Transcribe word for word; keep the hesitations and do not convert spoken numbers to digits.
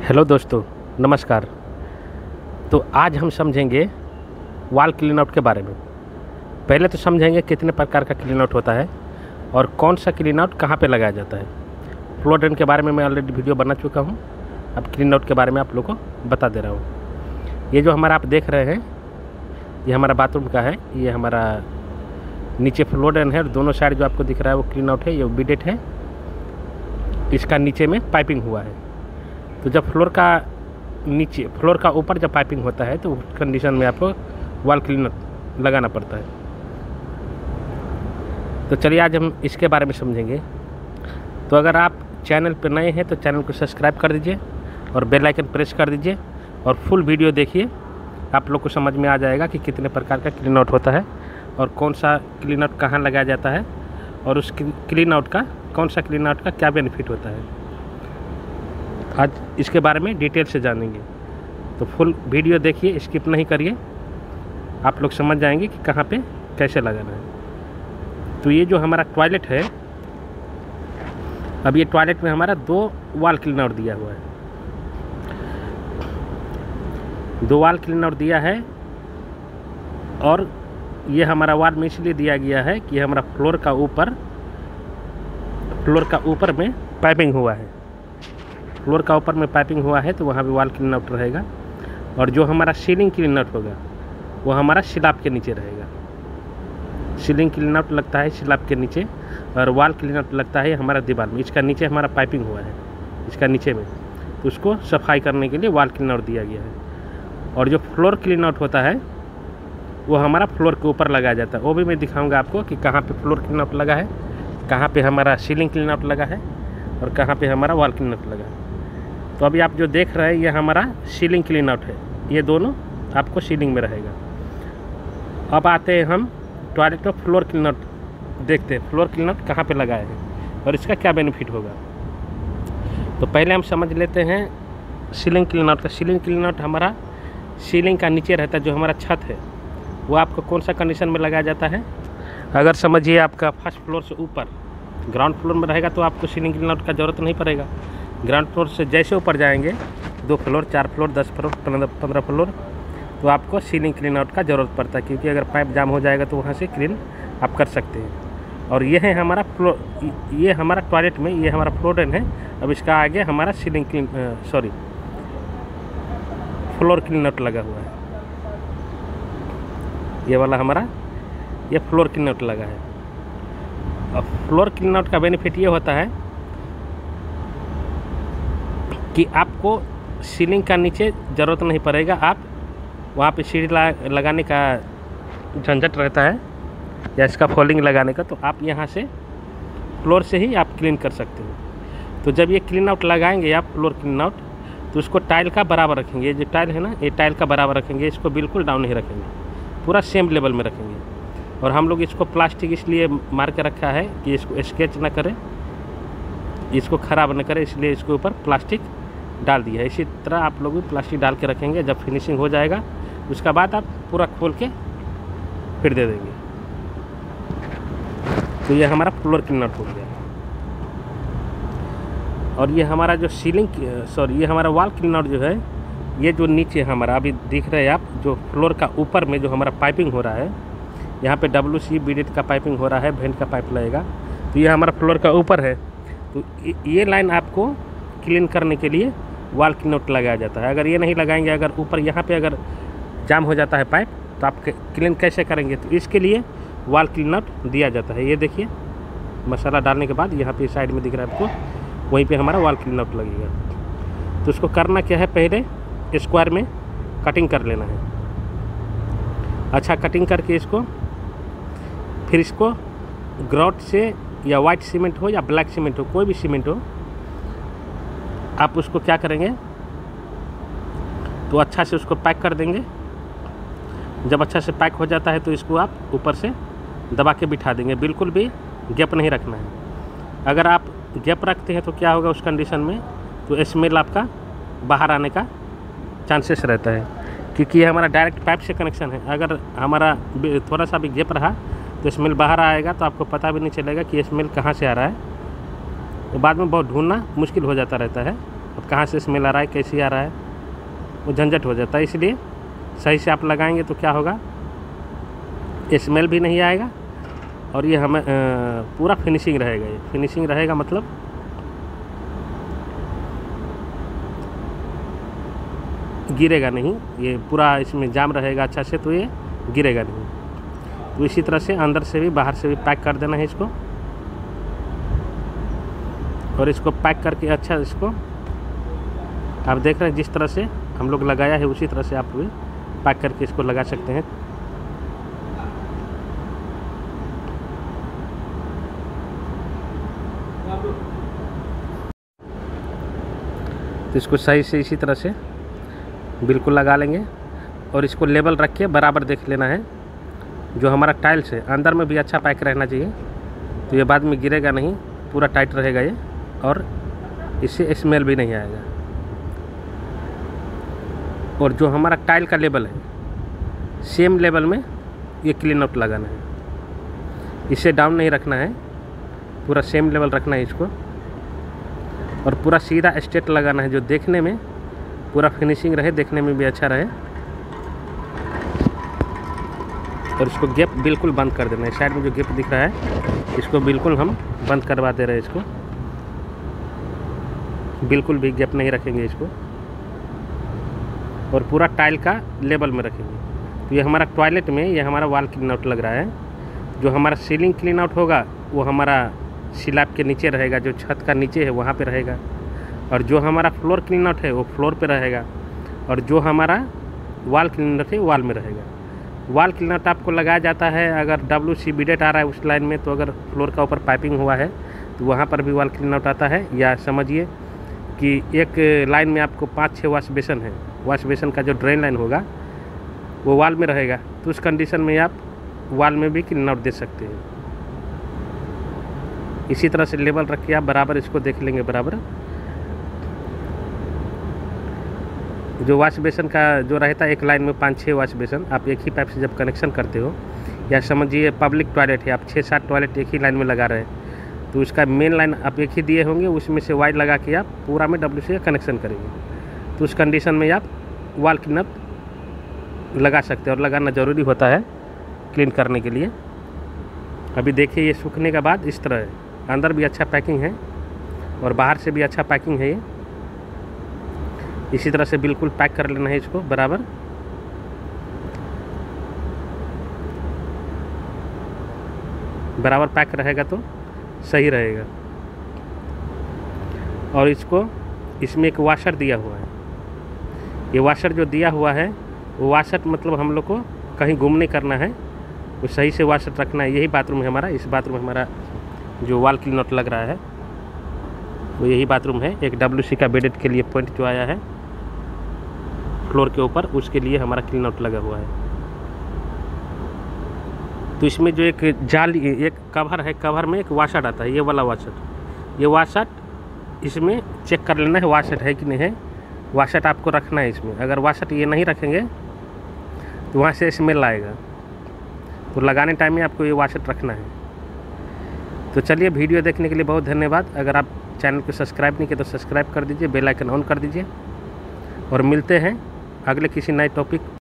Hello दोस्तों, नमस्कार। तो आज हम समझेंगे वॉल क्लीन आउट के बारे में। पहले तो समझेंगे कितने प्रकार का क्लीन आउट होता है और कौन सा क्लीन आउट कहाँ पे लगाया जाता है। फ्लोर ड्रेन के बारे में मैं ऑलरेडी वीडियो बना चुका हूँ, अब क्लीन आउट के बारे में आप लोगों को बता दे रहा हूँ। ये जो हमारा आप देख रहे हैं ये हमारा बाथरूम का है, ये हमारा नीचे फ्लोर ड्रेन है और दोनों साइड जो आपको दिख रहा है वो क्लीन आउट है, ये बिडेट है। इसका नीचे में पाइपिंग हुआ है। तो जब फ्लोर का नीचे फ्लोर का ऊपर जब पाइपिंग होता है तो उस कंडीशन में आपको वॉल क्लीनर लगाना पड़ता है। तो चलिए आज हम इसके बारे में समझेंगे। तो अगर आप चैनल पर नए हैं तो चैनल को सब्सक्राइब कर दीजिए और बेल आइकन प्रेस कर दीजिए और फुल वीडियो देखिए, आप लोग को समझ में आ जाएगा कि कितने प्रकार का क्लीन आउट होता है और कौन सा क्लीन आउट कहाँ लगाया जाता है और उस क्लीन आउट का कौन सा क्लीन आउट का क्या बेनिफिट होता है। आज इसके बारे में डिटेल से जानेंगे, तो फुल वीडियो देखिए, स्किप नहीं करिए, आप लोग समझ जाएंगे कि कहाँ पे कैसे लगाना है। तो ये जो हमारा टॉयलेट है, अब ये टॉयलेट में हमारा दो वॉल क्लीन आउट दिया हुआ है, दो वॉल क्लीन आउट दिया है। और ये हमारा वॉल में इसलिए दिया गया है कि हमारा फ्लोर का ऊपर फ्लोर का ऊपर में पाइपिंग हुआ है, फ्लोर का ऊपर में पाइपिंग हुआ है तो वहाँ पे वॉल क्लीन आउट रहेगा। और जो हमारा सीलिंग क्लीन आउट होगा वो हमारा स्लैब के नीचे रहेगा। सीलिंग क्लीन आउट लगता है स्लैब के नीचे और वॉल क्लीन आउट लगता है हमारा दीवार में। इसका नीचे हमारा पाइपिंग हुआ है, इसका नीचे में, तो उसको सफाई करने के लिए वॉल क्लीन आउट दिया गया है। और जो फ्लोर क्लीन आउट होता है वो हमारा फ्लोर के ऊपर लगाया जाता है। वो भी मैं दिखाऊँगा आपको कि कहाँ पर फ्लोर क्लीन आउट लगा है, कहाँ पर हमारा सीलिंग क्लीन आउट लगा है और कहाँ पर हमारा वॉल क्लीन आउट लगा है। तो अभी आप जो देख रहे हैं ये हमारा सीलिंग क्लीन आउट है, ये दोनों आपको सीलिंग में रहेगा। अब आते हैं हम टॉयलेट और फ्लोर क्लीन आउट देखते हैं, फ्लोर क्लीन आउट कहाँ पे लगाए हैं और इसका क्या बेनिफिट होगा। तो पहले हम समझ लेते हैं सीलिंग क्लीन आउट का। सीलिंग क्लीन आउट हमारा सीलिंग का नीचे रहता है, जो हमारा छत है वो आपको कौन सा कंडीशन में लगाया जाता है। अगर समझिए आपका फर्स्ट फ्लोर से ऊपर ग्राउंड फ्लोर में रहेगा तो आपको सीलिंग क्लीन आउट का ज़रूरत नहीं पड़ेगा। ग्राउंड फ्लोर से जैसे ऊपर जाएंगे, दो फ्लोर, चार फ्लोर, दस फ्लोर, पंद्रह फ्लोर, तो आपको सीलिंग क्लीन आउट का ज़रूरत पड़ता है, क्योंकि अगर पाइप जाम हो जाएगा तो वहाँ से क्लीन आप कर सकते हैं। और ये है हमारा फ्लोर, ये हमारा टॉयलेट में ये हमारा फ्लोर ड्रेन है। अब इसका आगे हमारा ceiling clean sorry floor clean out लगा हुआ है, ये वाला हमारा ये फ्लोर क्लीन आउट लगा है। और फ्लोर क्लीन आउट का बेनिफिट ये होता है कि आपको सीलिंग का नीचे ज़रूरत नहीं पड़ेगा, आप वहाँ पे सीढ़ी लगाने का झंझट रहता है या इसका फॉलिंग लगाने का, तो आप यहाँ से फ्लोर से ही आप क्लीन कर सकते हो। तो जब ये क्लीन आउट लगाएंगे आप फ्लोर क्लीन आउट, तो उसको टाइल का बराबर रखेंगे। ये जो टाइल है ना, ये टाइल का बराबर रखेंगे, इसको बिल्कुल डाउन नहीं रखेंगे, पूरा सेम लेवल में रखेंगे। और हम लोग इसको प्लास्टिक इसलिए मार के रखा है कि इसको स्केच ना करे, इसको ख़राब न करे, इसलिए इसके ऊपर प्लास्टिक डाल दिया है। इसी तरह आप लोग भी प्लास्टिक डाल के रखेंगे। जब फिनिशिंग हो जाएगा उसका बाद आप पूरा खोल के फिर दे देंगे। तो ये हमारा फ्लोर क्लीन आउट हो गया। और ये हमारा जो सीलिंग सॉरी ये हमारा वॉल क्लीन आउट जो है, ये जो नीचे हमारा अभी दिख रहे हैं आप, जो फ्लोर का ऊपर में जो हमारा पाइपिंग हो रहा है, यहाँ पे डब्ल्यू सी बीडेट का पाइपिंग हो रहा है, वेंट का पाइप लगेगा, तो ये हमारा फ्लोर का ऊपर है। तो ये लाइन आपको क्लीन करने के लिए वॉल क्लीन आउट लगाया जाता है। अगर ये नहीं लगाएंगे, अगर ऊपर यहाँ पे अगर जाम हो जाता है पाइप, तो आप क्लीन कैसे करेंगे। तो इसके लिए वॉल क्लीन आउट दिया जाता है। ये देखिए मसाला डालने के बाद यहाँ पे साइड में दिख रहा है आपको, वहीं पे हमारा वॉल क्लीन आउट लगेगा। तो उसको करना क्या है, पहले स्क्वायर में कटिंग कर लेना है। अच्छा कटिंग करके इसको फिर इसको ग्राउट से या वाइट सीमेंट हो या ब्लैक सीमेंट हो, कोई भी सीमेंट हो, आप उसको क्या करेंगे तो अच्छा से उसको पैक कर देंगे। जब अच्छा से पैक हो जाता है तो इसको आप ऊपर से दबा के बिठा देंगे, बिल्कुल भी गैप नहीं रखना है। अगर आप गैप रखते हैं तो क्या होगा उस कंडीशन में, तो स्मेल आपका बाहर आने का चांसेस रहता है, क्योंकि ये हमारा डायरेक्ट पाइप से कनेक्शन है। अगर हमारा थोड़ा सा भी गैप रहा तो स्मेल बाहर आएगा, तो आपको पता भी नहीं चलेगा कि स्मेल कहाँ से आ रहा है। तो बाद में बहुत ढूंढना मुश्किल हो जाता रहता है। अब कहाँ से स्मेल आ रहा है, कैसे आ रहा है, वो झंझट हो जाता है। इसलिए सही से आप लगाएंगे तो क्या होगा, स्मेल भी नहीं आएगा और ये हमें पूरा फिनिशिंग रहेगा। ये फिनिशिंग रहेगा मतलब गिरेगा नहीं, ये पूरा इसमें जाम रहेगा अच्छा से, तो ये गिरेगा नहीं। तो इसी तरह से अंदर से भी बाहर से भी पैक कर देना है इसको, और इसको पैक करके अच्छा इसको आप देख रहे हैं जिस तरह से हम लोग लगाया है उसी तरह से आप भी पैक करके इसको लगा सकते हैं। तो इसको सही से इसी तरह से बिल्कुल लगा लेंगे और इसको लेवल रख के बराबर देख लेना है। जो हमारा टाइल्स है अंदर में भी अच्छा पैक रहना चाहिए, तो ये बाद में गिरेगा नहीं, पूरा टाइट रहेगा ये, और इससे स्मेल भी नहीं आएगा। और जो हमारा टाइल का लेवल है सेम लेवल में ये क्लीन आउट लगाना है, इसे डाउन नहीं रखना है, पूरा सेम लेवल रखना है इसको, और पूरा सीधा स्ट्रेट लगाना है जो देखने में पूरा फिनिशिंग रहे, देखने में भी अच्छा रहे। और इसको गैप बिल्कुल बंद कर देना है, साइड में जो गैप दिख रहा है इसको बिल्कुल हम बंद करवा दे रहे हैं। इसको बिल्कुल भी गैप नहीं रखेंगे इसको, और पूरा टाइल का लेवल में रखेंगे। तो ये हमारा टॉयलेट में ये हमारा वॉल क्लीन आउट लग रहा है। जो हमारा सीलिंग क्लीन आउट होगा वो हमारा स्लैब के नीचे रहेगा, जो छत का नीचे है वहाँ पे रहेगा, और जो हमारा फ्लोर क्लीन आउट है वो फ्लोर पे रहेगा, और जो हमारा वॉल क्लीन आउट है वॉल में रहेगा। वॉल क्लीन आउट आपको लगाया जाता है अगर डब्ल्यू सी बिडेट आ रहा है उस लाइन में, तो अगर फ्लोर का ऊपर पाइपिंग हुआ है तो वहाँ पर भी वॉल क्लीन आउट आता है। या समझिए कि एक लाइन में आपको पाँच छः वॉश बेसन है, वॉश बेसन का जो ड्रेन लाइन होगा वो वॉल में रहेगा, तो उस कंडीशन में आप वॉल में भी क्लीन आउट दे सकते हैं। इसी तरह से लेवल रख के आप बराबर इसको देख लेंगे। बराबर जो वॉश बेसन का जो रहता है एक लाइन में पाँच छः वॉश बेसन, आप एक ही पाइप से जब कनेक्शन करते हो, या समझिए पब्लिक टॉयलेट है, आप छः सात टॉयलेट एक ही लाइन में लगा रहे हैं, तो उसका मेन लाइन आप एक ही दिए होंगे, उसमें से वायर लगा के आप पूरा में डब्ल्यू से कनेक्शन करेंगे, तो उस कंडीशन में आप वॉल क्लीन अप लगा सकते हैं, और लगाना ज़रूरी होता है क्लीन करने के लिए। अभी देखिए ये सूखने के बाद इस तरह है, अंदर भी अच्छा पैकिंग है और बाहर से भी अच्छा पैकिंग है। ये इसी तरह से बिल्कुल पैक कर लेना है इसको बराबर। बराबर पैक रहेगा तो सही रहेगा। और इसको इसमें एक वाशर दिया हुआ है, ये वाशर जो दिया हुआ है वो वाशर मतलब हम लोग को कहीं घूम नहीं करना है, वो सही से वाशर रखना है। यही बाथरूम है हमारा, इस बाथरूम में हमारा जो वॉल क्लीन आउट लग रहा है वो यही बाथरूम है। एक डब्ल्यू सी का बेडेड के लिए पॉइंट जो आया है फ्लोर के ऊपर, उसके लिए हमारा क्लीन आउट लगा हुआ है। तो इसमें जो एक जाली एक कवर है, कवर में एक वाशर आता है, ये वाला वाशर, ये वाशर इसमें चेक कर लेना है वाशर है कि नहीं है। वाशर आपको रखना है इसमें, अगर वाशर ये नहीं रखेंगे तो वहाँ से स्मेल आएगा, तो लगाने टाइम में आपको ये वाशर रखना है। तो चलिए, वीडियो देखने के लिए बहुत धन्यवाद। अगर आप चैनल को सब्सक्राइब नहीं किए तो सब्सक्राइब कर दीजिए, बेल आइकन ऑन कर दीजिए, और मिलते हैं अगले किसी नए टॉपिक